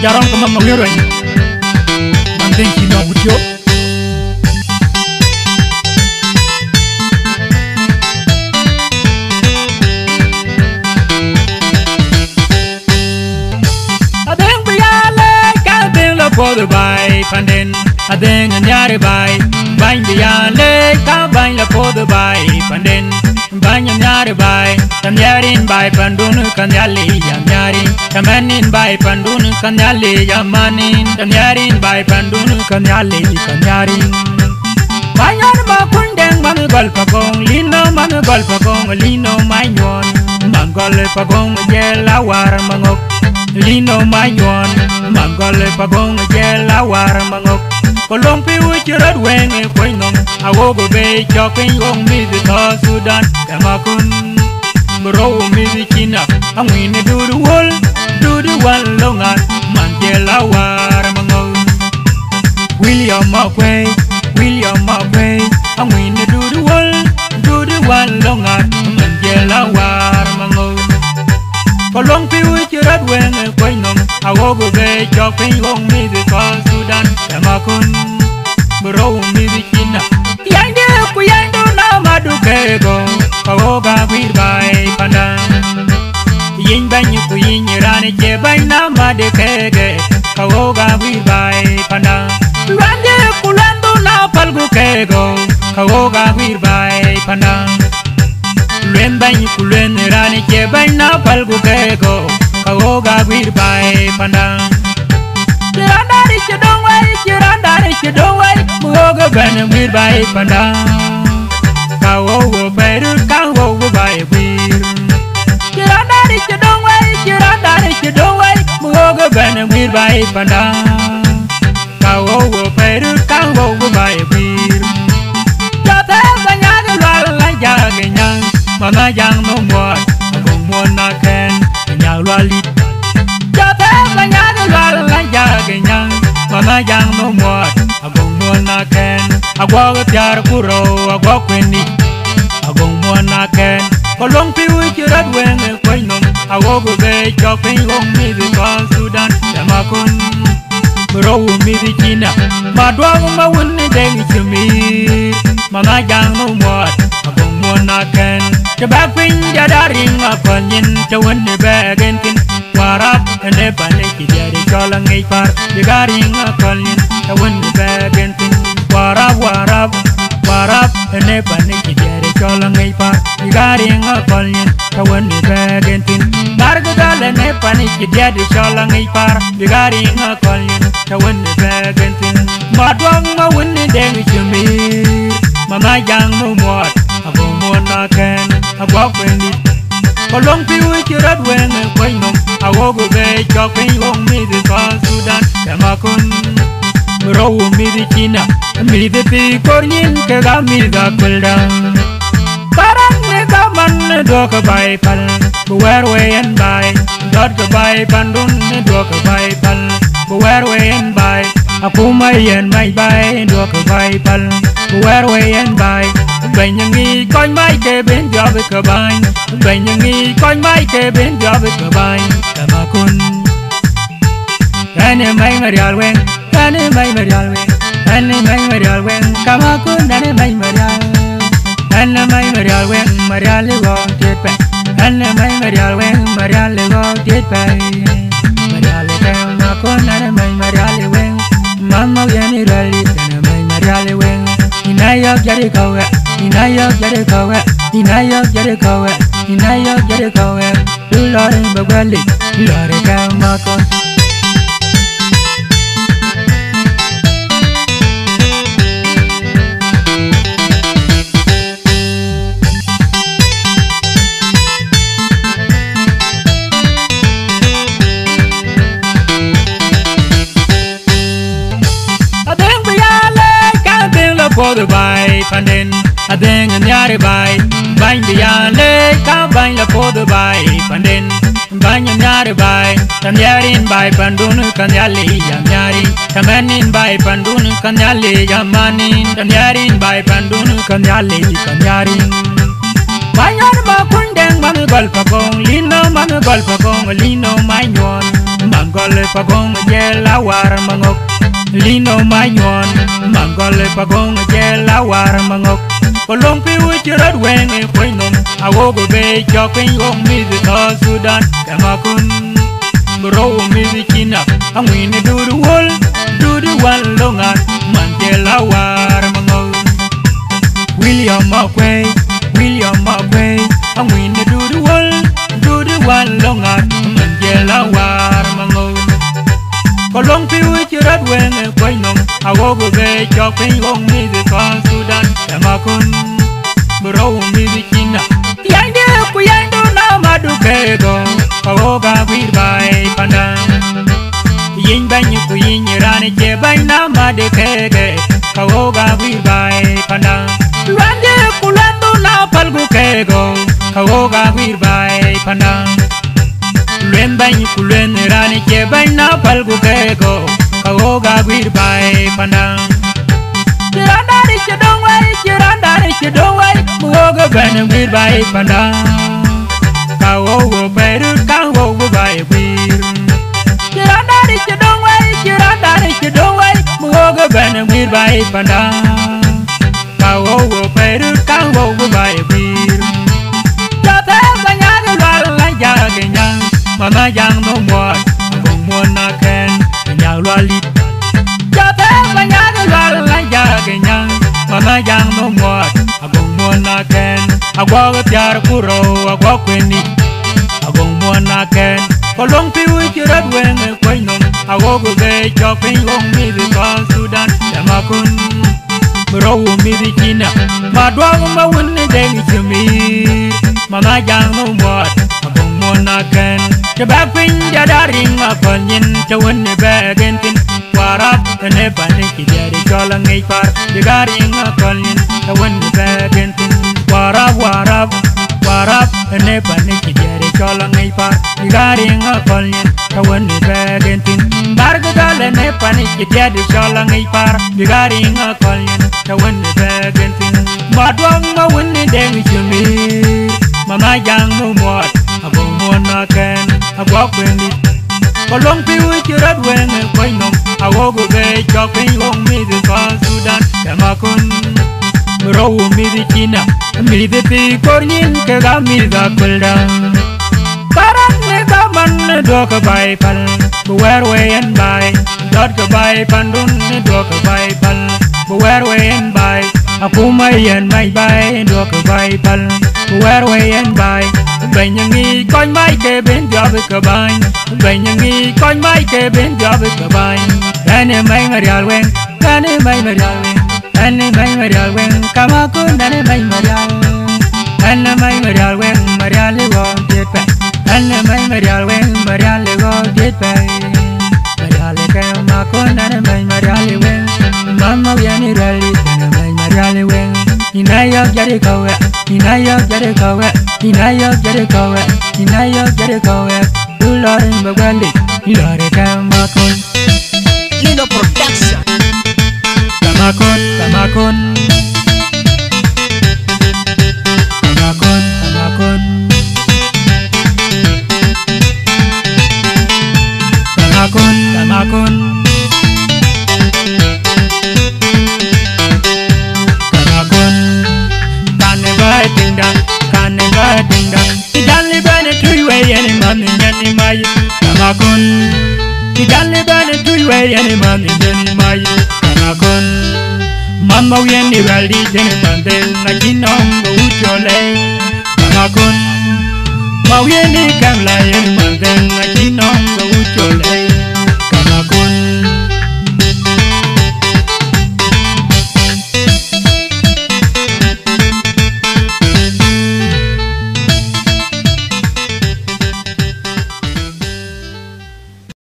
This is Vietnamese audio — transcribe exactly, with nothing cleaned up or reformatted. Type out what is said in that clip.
jarong kama mawiro ni manting kino utyo adeng biale ka deng la podo bai panden adeng nyare bai bain biale ka bain la podo bai panden bain nyare bai tam yarin bai pandun kan yali yam yarin tamanin bai pandun kan yali yamanin tam yarin bai pandun kan yali kan yarin bayan ma kundeng man gol pagong lino man gol pagong lino mayon man gol pagong jela war mangok lino mayon man gol pagong jela war mangok kolong piu chirad weng e koinom awogo be choking gong mi to Sudan kamakun bro mi China angwin du du wol du du wal longan man jela war mangok William Makwe William Makwe angwin du du wol du du wal longan man jela war mangok kolong piu chirad weng e koinom awogo be choking gong mi to Sudan kamakun bro mi China yande ku yando na madukego kawoga bir bai pandang yin banyu ku yin rane je bai na madukege kawoga bir bai pandang yande ku lando na palgu kego kawoga bir bai pandang luen banyu ku luen rane je bai na palgu kego kawoga bir bai pandang Kirandari chidongwai, kirandari chidongwai, muoga bana mir bai pandang. Kawo wo peru, kawo wo bai wir. Kirandari chidongwai, kirandari chidongwai, muoga bana mir bai pandang. Kawo wo peru, kawo wo bai wir. Jate banyak luar lanjang kenyang, mama yang membuat aku mona ken kenyang lualit. Jate banyak luar lanjang kenyang, mama yang membuat aku mona ken. Aku tiar puro, aku kweni, aku mona ken. Kolong piu cirat weng koinom, aku be choking gong mi di Sudan, jamakun bro mi di China. Madwang mawun deng cumi, mama yang membuat aku mona ken. Coba pin jadaring apa nyin, cawan ni bagen kin. Warap ene balik jadi colong ipar, digaring apa nyin, cawan ni bagen kin. Warap warap warap ene balik jadi colong ipar, digaring apa nyin, cawan ni bagen kin. Bargadal ene balik jadi colong ipar, digaring apa nyin, cawan ni bagen kin. Madwang mawun deng cumi, mama yang membuat aku mona ken. Aku kweni kolong piu cirat weng koinom awogo be choking gong mi di Sudan kamakun bro mi di China mi di pi kornyin ke ga mi da kuldang parang ne kaman do ke bai pal buwer wen bai dot ke bai pandun do ke bai pal buwer wen bai aku mayen mai bai do ke bai pal buwer wen bai Bày những nghi coi mai kê bên gió với cờ bài Bày những nghi coi mai kê bên gió với cờ bài Cả mà kun Anh em mày mà đial quen Anh em mày mà đial quen Anh em mày mà đial quen Cả mà kun anh em mày mà đial Anh em mày mà đial quen Mà đial lưu gò tiết bè Anh em mày mà đial quen Mà đial lưu gò tiết bè Mà đial lưu quen Mà kun anh em mày mà đial lưu quen Mama gani rali Anh em mày mà đial lưu quen Inayok jadi kowe Inayok jadi kowe Inayok jadi kowe Inayok jadi kowe Dulore berbalik Dulore kamakon Podo bai panden adeng nyare bai bain biale ka bain la podo bai panden bain nyare bai tam yarin bai pandun kan yali yam yari tamanin bai pandun kan yali yamanin tam yarin bai pandun kan yali kan yarin Banyan ma kundeng man gol pagong lino man gol pagong lino mayon mangol pagong jela war mangok lino mayon mangol pagong jela war mangok kolong pi uchirat weng e koinom awogo be chopin gong mi to Sudan kamakun bro mi China angwin dudu wol dudu wal longan man jela war mangok William Makway William Makway angwin dudu wol dudu wal longan man jela war mangok kolong pi uchirat weng e koinom awogo be chopin gong mi to Sudan kamakun bro mi China yande ku yando na madu kego awoga wir bai pandang yin banyu ku yin rane che bai na madu kege awoga wir bai pandang yande ku lando na palgu kego awoga wir bai pandang luen banyu ku luen rane che bai na palgu kego awoga wir bai pandang Kirandari chidongwai, kirandari chidongwai, muoga bana wir bai pandang. Kawogo beru, kawogo bai wir. Kirandari chidongwai, kirandari chidongwai, muoga bana wir bai pandang. Kawogo beru, kawogo bai wir. Jate banyaga wala jaga nyang, mama jang no mwat, abong mwana ken, nyang lwalit. Jate banyaga wala jaga nyang, mama jang no mwat, abong mwana ken, agwa tiar kuro, agwa kweni, abong mwana ken. Kolong pi uchirat weng e koinom, awogo be chopin gong mi to Sudan, yamakun bro mi China, madwag ma wunni dengi chumi, mama jang no mwat, abong mwana ken. Jabak pin jadaring apanyin, chawunni bagentin. Warap ene panik jadi jolang ngipar digaring akalin tawan bagentin warap warap warap ene panik jadi jolang ngipar digaring akalin tawan bagentin bargadal ene panik jadi jolang ngipar digaring akalin tawan bagentin madwang mawuni dengi chumi mama jang no mwat abong mwana ken abwak bendi kolong pi uchirat weng e koinom awogo be chopin gong mi to Sudan kamakun bro mi China mi ti kornyin ke ga mi da kulda paran ne ga man do ka bai pal buwer we en bai dot ka bai pandun ne do ka bai pal buwer we en bai aku mai en mai bai do ka bai pal buwer we en bai Bây nhang nghi coi mai kê bên gió với cờ bay Bây nhang nghi coi mai kê bên gió với cờ bay Anh em mày mà đào quen Anh em mày mà đào quen Anh em mày mà đào quen Cảm ơnคุณanh em mày mà đào Anh em mày mà đào quen Mà đào lưu gò tiết bay Anh em mày mà đào quen Mà đào lưu gò tiết bay Mà đào lưu kêu màคุณanh em mày mà đào lưu quen Mama vieni rally Anh em mày mà đào lưu quen Inayok jadi kowe Inayok jadi kowe Inayok jadi kowe Inayok jadi kowe Dulorin berbalik Ilore kamakun Lino Production Kamakun Kamakun Kamakun Kamakun Kamakun Kamakun Ding dong, can never ding dong. He don't live on a tree way any money, any my Kamakun. He don't live on a tree way any money, any my Kamakun. Mama, we any rally, any Monday, like in on the Uchole Kamakun. Ma, we any can lie.